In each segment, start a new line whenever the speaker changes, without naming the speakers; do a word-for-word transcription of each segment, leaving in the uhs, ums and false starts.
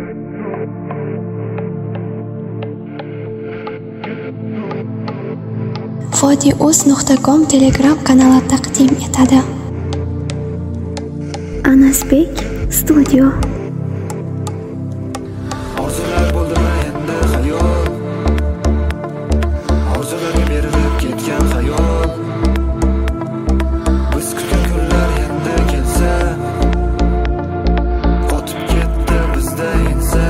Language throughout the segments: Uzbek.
MadiyoR nuqta com Telegram kanali taqdim etadi. Anasbek Studio.
Orzular bo'ldi endi xayol, orzularga berilib ketgan xayol. Biz kutgan kunlar endi kelsa, qotib ketdi bizda ensa.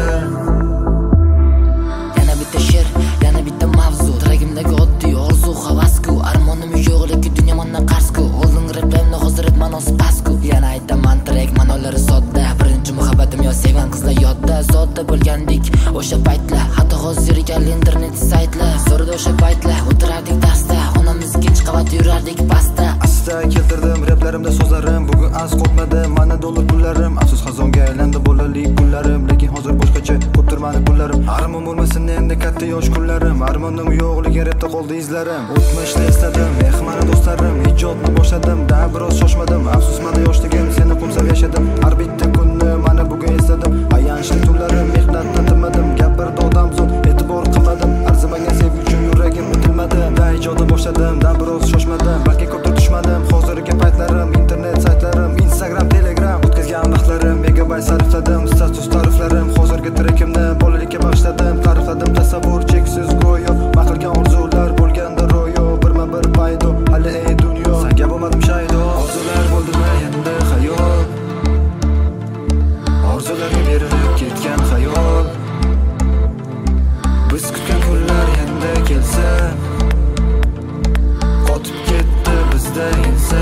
Yana bitta she'r, yana bitta mavzu, tiragimdagi oddiy orzu havasku, armonim yo'qligi dunyo mendan qarsku, oldin rapimni hozir ma'nosi pastku. Yana aytaman trek ma'nolari sodda, birinchi muhabbatim yo sevgan qizlar yodda, zotda bo'lgandik o'sha paytlar, hatto hozir ekan internet saytlar, zo'rda o'sha paytlar o'tirardik darsda, onamizga ikkinchi qavat yurardik pastda.
Asta keltirdim raplarimda so'zlarim, bugun az qotmadi mana dollar pullarim, afsus xazonga aylandi bolalik kunlarim, lekin hozir boshqacha ko'p turmadi pullarim. Armon bo'lmasin endi katta yosh kunlarim, armonim yo'qligi rapda qoldi izlarim. O'tmishni esladim, mehmon do'stlarim, ijodni boshladim, da biroz shoshmadim, afsus mana yoshligim seni qo'msab yashadim. Har bitta kunni mana bugun esladim, ayanchli tunlarim, mehnatdan tinmadim, gapirdi odam zot, e'tibor qilmadim, arzimagan sevgi uchun yuragim bitilmadi. Da ijodni boshladim, da biroz shoshmadim, balki ko'p tushmadim. Hozirgi paytlarim, internet saytlarim, Instagram, Telegram, o'tkazgan vaqtlarim, megabayt sarfladim, status tariflarim, hozirgi trekimni bolalikka bag'ishladim, ta'rifladim tasavvur cheksiz go'yo, maqilgan orzular bo'lganda ro'yo, birma-bir paydo, hali ey dunyo, senga bo'lmadim shaydo. Orzular bo'ldimi endi xayol, orzularga berilib ketgan xayol. Biz kutgan kunlar endi kelsa, qotib ketdi bizda ensa.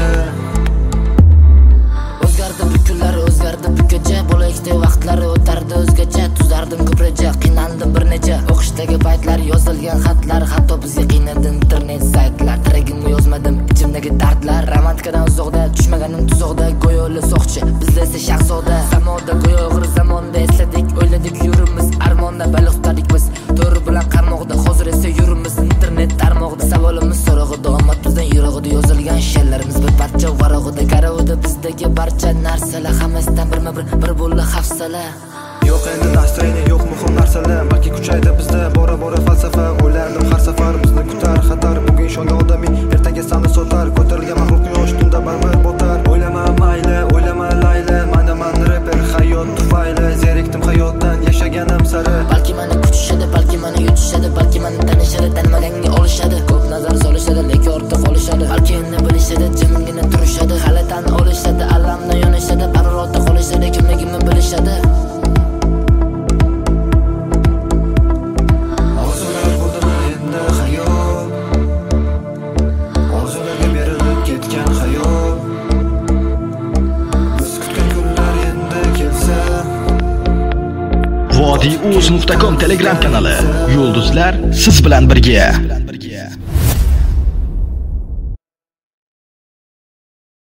O'zgardi bu kunlar, o'zgardi bu kecha, bolalikdagi vaqtlari o'tardi o'zgacha, tuzardim ko'pracha, qiynaldim bir necha, o'qishdagi paytlar, yozilgan xatlar, hatto bizga qiynadi internet saytlar. Tiragimni yozmadim, ichimdagi dardlar, romantikadan uzoqda, tushmaganim tuzoqda, go'yo'li soqchi, bizda esa shahzoda. Samoda go'yo og'ir zamonda esladik, o'yladik yurimiz, armonda baliq tutadik biz, to'ri bilan qarmoqda, hozir esa yurimiz internet tarmog'ida. Savolimiz so'rog'ida, omad bizdan yurog'ida, yozilgan she'rlarimiz bir parcha varog'ida, garovida bizdagi barcha narsalar, hammasidan birma-bir bir bo'ldi hafsala.
Yo'q endi настроение, yo'q muhim narsalar, balki kuchaydi bizda bora-bora falsafa. O'ylardim har safar bizni kutar xatar, bugun ishongan odamiy ertaga sani sotar, ko'tarilgan mahluq quyosh tunda baribir botar. O'ylama mayli, o'ylama layli, mana man rapper hayot tufayli, zerikdim hayotdan yashaganim sari.
Balki meni kutishadi, balki meni yutishadi, balki meni tanishadi, tanimaganga olishadi, ko'p nazar solishadi, lekin ortda qolishadi, balki endi bilishadi, jimgina turishadi, hali tan olishadi, alamdan yonishadi, barorotda qolishadi, kimligimni bilishadi.
MadiyoR nuqta com Telegram kanali. Yulduzlar siz bilan birga.